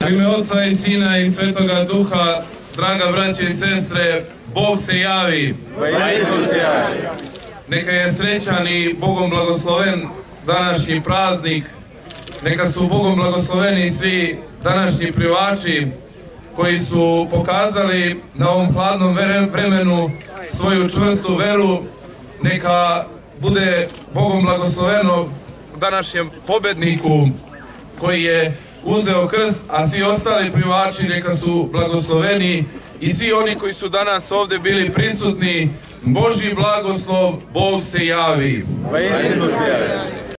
U ime Oca i Sina i Svetoga Duha, draga braće i sestre, Bog se javi. Neka je srećan i Bogom blagosloven današnji praznik. Neka su Bogom blagosloveni svi današnji plivači koji su pokazali na ovom hladnom vremenu svoju čvrstu veru. Neka bude Bogom blagosloveno današnjem pobedniku koji je uzeo krst, a svi ostali plivači neka su blagosloveni i svi oni koji su danas ovdje bili prisutni. Božji blagoslov, Bog se javi.